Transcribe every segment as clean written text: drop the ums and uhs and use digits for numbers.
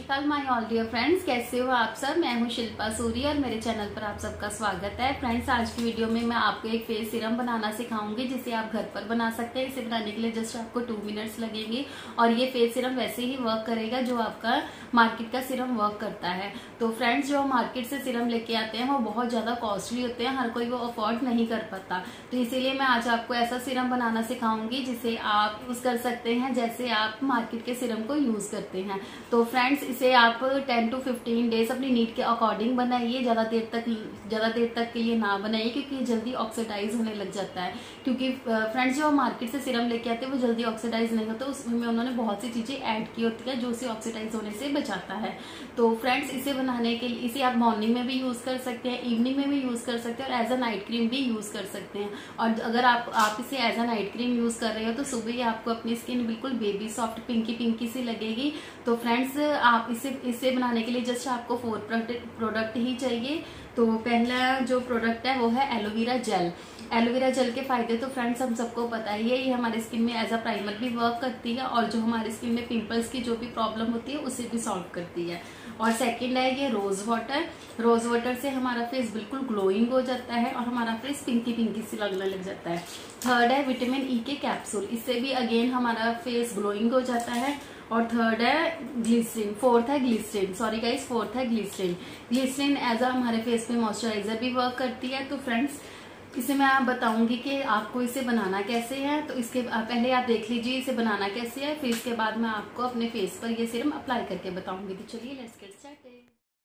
Hello my all dear friends, कैसे हो आप सब। मैं हूं शिल्पा सूरी और मेरे चैनल पर आप सबका स्वागत है। फ्रेंड्स, आज की वीडियो में मैं आपको एक फेस सीरम बनाना सिखाऊंगी जिसे आप घर पर बना सकते हैं। इसे बनाने के लिए जस्ट आपको 2 मिनट्स लगेंगे और ये फेस सीरम वैसे ही वर्क करेगा जो आपका मार्केट का सीरम वर्क करता है। तो फ्रेंड्स, जो मार्केट से सीरम लेके आते हैं वो बहुत ज्यादा कॉस्टली होते हैं, हर कोई वो अफोर्ड नहीं कर पाता। तो इसीलिए मैं आज आपको ऐसा सीरम बनाना सिखाऊंगी जिसे आप यूज कर सकते हैं जैसे आप मार्केट के सीरम को यूज करते हैं। तो फ्रेंड्स, इसे आप 10 to 15 डेज अपनी नीड के अकॉर्डिंग बनाइए। ज्यादा देर तक के लिए ना बनाइए क्योंकि ये जल्दी ऑक्सीडाइज होने लग जाता है। क्योंकि फ्रेंड्स, जो मार्केट से सीरम लेके आते हैं वो जल्दी ऑक्सीडाइज नहीं होता, उसमें उन्होंने बहुत सी चीजें ऐड की होती है जो उसे ऑक्सीडाइज होने से बचाता है। तो फ्रेंड्स, इसे बनाने के लिए इसे आप मॉर्निंग में भी यूज कर सकते हैं, इवनिंग में भी यूज कर सकते हैं और एज अ नाइट क्रीम भी यूज कर सकते हैं। और अगर आप इसे as a night cream use कर रहे हो तो सुबह ही आपको अपनी स्किन बिल्कुल बेबी सॉफ्ट पिंकी पिंकी सी लगेगी। तो फ्रेंड्स, आप इसे बनाने के लिए जस्ट आपको 4 प्रोडक्ट ही चाहिए। तो पहला जो प्रोडक्ट है वो है एलोवेरा जेल। एलोवेरा जेल के फायदे तो फ्रेंड्स हम सबको पता ही है, ये हमारी स्किन में एज अ प्राइमर भी वर्क करती है और जो हमारी स्किन में पिंपल्स की जो भी प्रॉब्लम होती है उसे भी सॉल्व करती है। और सेकंड है ये रोज वाटर। रोज वाटर से हमारा फेस बिल्कुल ग्लोइंग हो जाता है और हमारा फेस पिंकी पिंकी सी लगने लग जाता है। थर्ड है विटामिन ई के कैप्सूल, इससे भी अगेन हमारा फेस ग्लोइंग हो जाता है। और थर्ड है ग्लिसरीन, फोर्थ है ग्लिसरीन। ग्लिसरीन एज अ हमारे फेस पे मॉइस्चराइजर भी वर्क करती है। तो फ्रेंड्स, इसे मैं आप बताऊंगी कि आपको इसे बनाना कैसे है। तो इसके पहले आप देख लीजिए इसे बनाना कैसे है, फिर इसके बाद मैं आपको अपने फेस पर ये सीरम अप्लाई करके बताऊंगी। तो चलिए लेट्स गेट स्टार्टेड।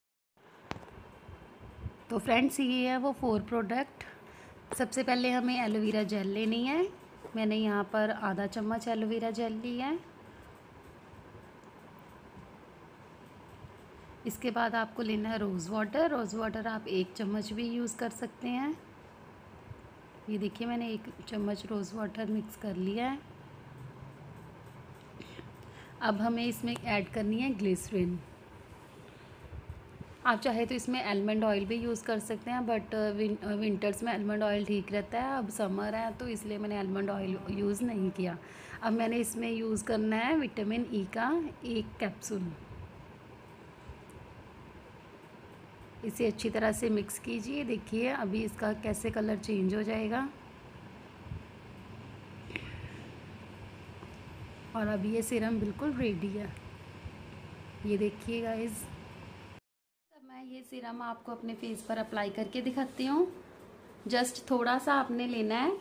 तो फ्रेंड्स, ये है वो 4 प्रोडक्ट। सबसे पहले हमें एलोवेरा जेल लेनी है। मैंने यहाँ पर आधा चम्मच एलोवेरा जेल ली है। इसके बाद आपको लेना है रोज़ वाटर। रोज़ वाटर आप 1 चम्मच भी यूज़ कर सकते हैं। ये देखिए, मैंने 1 चम्मच रोज़ वाटर मिक्स कर लिया है। अब हमें इसमें ऐड करनी है ग्लिसरीन। आप चाहे तो इसमें आलमंड ऑयल भी यूज़ कर सकते हैं, बट विंटर्स में आलमंड ऑयल ठीक रहता है। अब समर है तो इसलिए मैंने आलमंड ऑयल यूज़ नहीं किया। अब मैंने इसमें यूज़ करना है विटामिन ई का 1 कैप्सूल। इसे अच्छी तरह से मिक्स कीजिए। देखिए अभी इसका कैसे कलर चेंज हो जाएगा और अभी ये सीरम बिल्कुल रेडी है। ये देखिए गाइस, अब मैं ये सीरम आपको अपने फेस पर अप्लाई करके दिखाती हूँ। जस्ट थोड़ा सा आपने लेना है।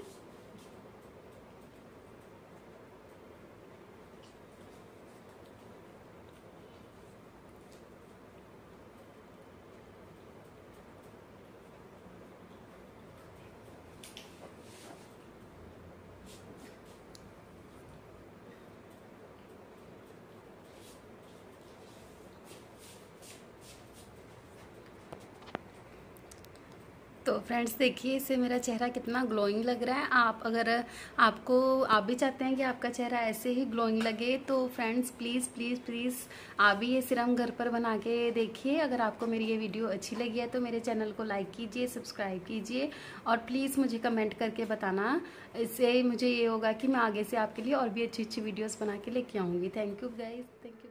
तो फ्रेंड्स, देखिए इससे मेरा चेहरा कितना ग्लोइंग लग रहा है। आप भी चाहते हैं कि आपका चेहरा ऐसे ही ग्लोइंग लगे तो फ्रेंड्स प्लीज़ प्लीज़ प्लीज़ आप भी ये सीरम घर पर बना के देखिए। अगर आपको मेरी ये वीडियो अच्छी लगी है तो मेरे चैनल को लाइक कीजिए, सब्सक्राइब कीजिए और प्लीज़ मुझे कमेंट करके बताना। इससे मुझे ये होगा कि मैं आगे से आपके लिए और भी अच्छी अच्छी वीडियोज़ बना के लेके आऊँगी। Thank you guys, thank you.